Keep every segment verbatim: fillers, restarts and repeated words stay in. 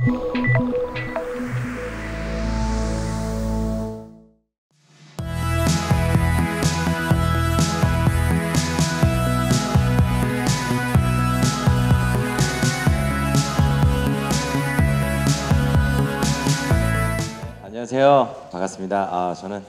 안녕하세요. 반갑습니다. 아, 저는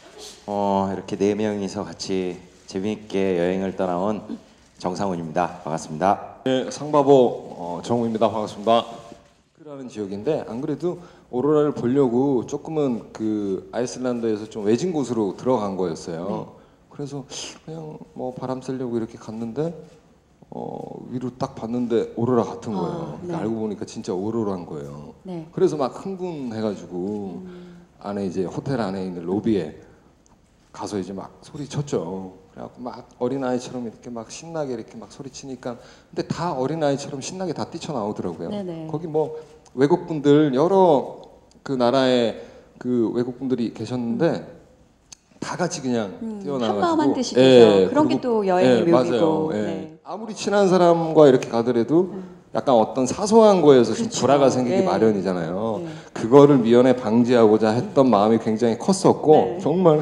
어, 이렇게 네 명이서 같이 재미있게 여행을 떠나온 정상훈입니다. 반갑습니다. 네, 상바보 어, 정우입니다. 반갑습니다. 라는 지역인데 안 그래도 오로라를 보려고 조금은 그 아이슬란드에서 좀 외진 곳으로 들어간 거였어요. 네. 그래서 그냥 뭐 바람 쐬려고 이렇게 갔는데 어, 위로 딱 봤는데 오로라 같은 거예요. 아, 네. 그러니까 알고 보니까 진짜 오로라인 거예요. 네. 그래서 막 흥분해가지고 음. 안에 이제 호텔 안에 있는 로비에 가서 이제 막 소리 쳤죠. 그래갖고 막 어린아이처럼 이렇게 막 신나게 이렇게 막 소리치니까 근데 다 어린아이처럼 신나게 다 뛰쳐나오더라고요. 네네. 거기 뭐 외국분들 여러 그 나라의 그 외국분들이 계셨는데 음. 다 같이 그냥 음, 뛰어나가지고 한마음 한 뜻이 돼서 예, 그런 게 또 여행의 예, 묘미고 맞아요. 예. 네. 아무리 친한 사람과 이렇게 가더라도 음. 약간 어떤 사소한 거에서 그렇죠. 좀 불화가 생기기 네. 마련이잖아요. 네. 그거를 미연에 방지하고자 했던 마음이 굉장히 컸었고 네. 정말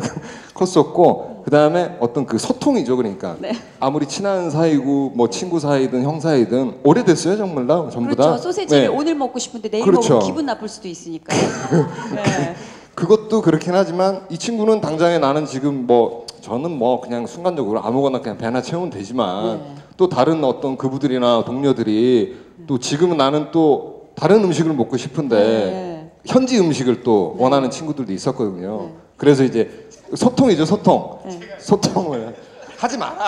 컸었고 그 다음에 어떤 그 소통이죠. 그러니까 네. 아무리 친한 사이고 뭐 친구 사이든 형 사이든 오래됐어요 정말 다 전부 그렇죠. 다. 소세지를 네. 오늘 먹고 싶은데 내일 그렇죠. 먹으면 기분 나쁠 수도 있으니까. 네. 그것도 그렇긴 하지만 이 친구는 당장에 나는 지금 뭐 저는 뭐 그냥 순간적으로 아무거나 그냥 배나 채우면 되지만 네. 또 다른 어떤 그부들이나 동료들이 네. 또 지금은 나는 또 다른 음식을 먹고 싶은데 네. 현지 음식을 또 네. 원하는 친구들도 있었거든요. 네. 그래서 이제 소통이죠 소통. 네. 소통을 하지 마라.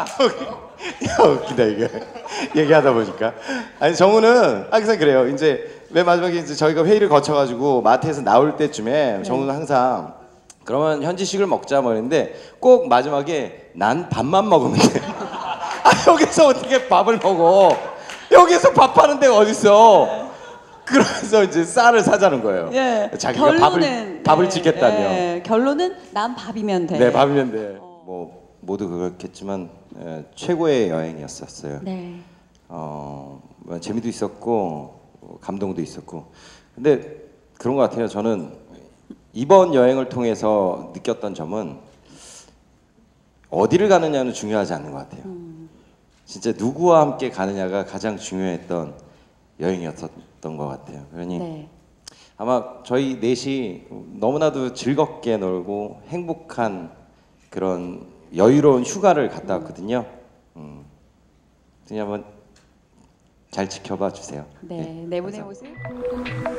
야, 웃기다 이게 얘기하다 보니까. 아니 정우는 항상 그래요. 이제 맨 마지막에 이제 저희가 회의를 거쳐가지고 마트에서 나올 때쯤에 네. 정우는 항상 그러면 현지식을 먹자 뭐 했는데 꼭 마지막에 난 밥만 먹으면 돼. 아, 여기서 어떻게 밥을 먹어? 여기서 밥하는 데가 어딨어? 네. 그래서 이제 쌀을 사자는 거예요. 예. 자기가 결론은, 밥을 밥을 짓겠다며. 예. 결론은 난 밥이면 돼. 네, 밥이면 돼. 어. 뭐 모두 그렇겠지만 에, 최고의 여행이었었어요. 네. 어, 뭐, 재미도 있었고 감동도 있었고. 근데 그런 것 같아요. 저는 이번 여행을 통해서 느꼈던 점은 어디를 가느냐는 중요하지 않는 것 같아요. 음. 진짜 누구와 함께 가느냐가 가장 중요했던 여행이었던 것 같아요. 그러니 네. 아마 저희 넷이 너무나도 즐겁게 놀고 행복한 그런 여유로운 휴가를 갔다 왔거든요. 음. 그냥 한번 잘 지켜봐 주세요. 네, 네 분 의 모습.